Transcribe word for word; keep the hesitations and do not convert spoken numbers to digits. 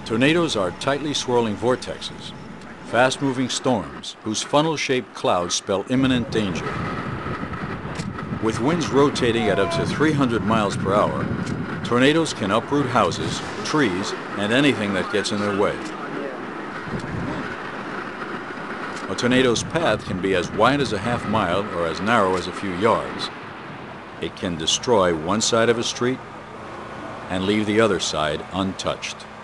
Tornadoes are tightly swirling vortexes, fast-moving storms whose funnel-shaped clouds spell imminent danger. With winds rotating at up to three hundred miles per hour, tornadoes can uproot houses, trees, and anything that gets in their way. A tornado's path can be as wide as a half mile or as narrow as a few yards. It can destroy one side of a street and leave the other side untouched.